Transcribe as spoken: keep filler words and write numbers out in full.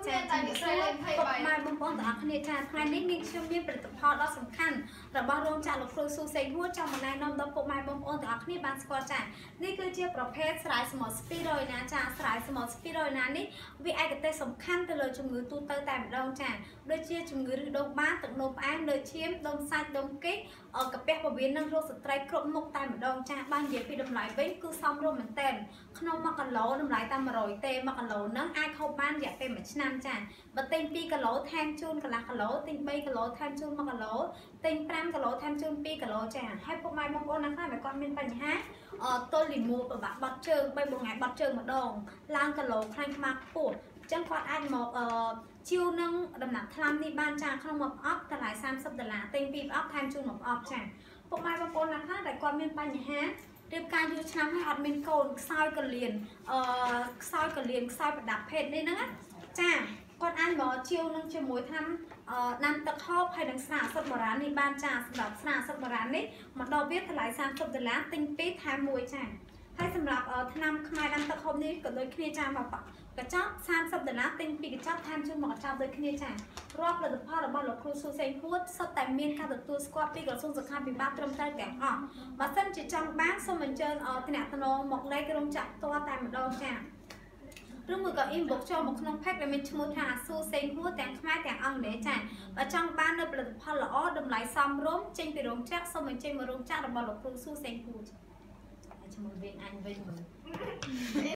ចាតែនិយាយពុកម៉ែបងប្អូនទាំងអស់គ្នាចាថ្ងៃនេះនាងខ្ញុំមានផលិតផលដ៏សំខាន់របស់រោងចក្រលោកគ្រូស៊ូសេងហួរចង់ណែនាំដល់ពុកម៉ែបងប្អូនទាំងអស់គ្នាបានស្គាល់ចានេះគឺជាប្រភេទស្រាយស្មុតស្ពីរ៉ុយណាចាស្រាយស្មុតស្ពីរ៉ុយណានេះវាឯកទេសសំខាន់ទៅលើជំងឺទូទៅតែម្ដងចាដូចជាជំងឺឬដូងបាតទឹកនោមផ្អែមលើឈាមដុំសាច់ដុំកេកកាពះពោះវៀននិងរោគស្ត្រីគ្រប់មុខតែម្ដងចាបាននិយាយពីតម្លៃវិញគឺសមរម្យមែនទែនក្នុងមួយគីឡូតម្លៃតែមួយរយទេមួយគីឡូហ្នឹងអាចហូបបានរយៈពេលមួយឆ្នាំចាបើទិញពីរគីឡូថែមជូនកន្លះគីឡូទិញបីគីឡូថែមជូនមួយគីឡូទិញប្រាំគីឡូថែមជូនពីរគីឡូចាហើយពុកម៉ែបងប្អូនណាខ្លះដែលគាត់មានបញ្ហាអទល់លីមូពិបាកបាត់ជើងបីមួយថ្ងៃបាត់ជើងម្ដងឡើងគីឡូខ្លាញ់ខ្មាស់ខ្ពស់អញ្ចឹងគាត់អាចមកអឺជាវនឹងដំណាក់ថ្នាំនេះបានចាក្នុងមួយប្រអប់តម្លៃសាមសិបដុល្លារទិញពីរប្រអប់ថែមជូនមួយប្រអប់ចាពុកម៉ែបងប្អូនណាខ្លះដែលគាត់មានបញ្ហារៀបការយូរឆ្នាំហើយអត់មានកូនខ្សោយកលៀនអឺខ្សោយកលៀនខ្សោយប្រដាប់ភេទនេះហ្នឹងចាគាត់អាចមកជាវនឹងជាមួយថ្នាំអឺដាំទឹកហូបហើយនឹងស្រាអសុទ្ធបុរាណនេះបានចាសម្រាប់ស្រាអសុទ្ធបុរាណនេះមកដល់វាតម្លៃសាមសិបដុល្លារទិញពីរថែមមួយចាហើយសម្រាប់ថ្នាំខ្មែរដាំទឹកហូបនេះក៏ដូចគ្នាចាមកកញ្ចប់សាមសិបដុល្លារទិញពីរកញ្ចប់ថែមជូនមកកញ្ចប់ដូចគ្នាចារាល់ផលិតផលរបស់លោកគ្រូស៊ូសេងហួរសុទ្ធតែមានការទទួលស្គាល់ពីក្រសួងសុខាភិបាលត្រឹមត្រូវទាំងអស់បើសិនជាចង់បានសូមអញ្ជើញតំណែងមកលេខរោងចក្រផ្ទាល់តែម្ដងចាឬមួយក៏ inbox ចូលមកក្នុង page ដែលមានឈ្មោះថាស៊ូសេងហួរទាំងខ្មែរទាំងអង់គ្លេសចាបើចង់បាននៅផលិតផលល្អតម្លៃសមរម្យចេញពីរោងចក្រសូមអញ្ជើញមករោងចក្ររបស់លោកគ្រូស៊ូសេងហួរឈ្មោះវិញអញវិញមើល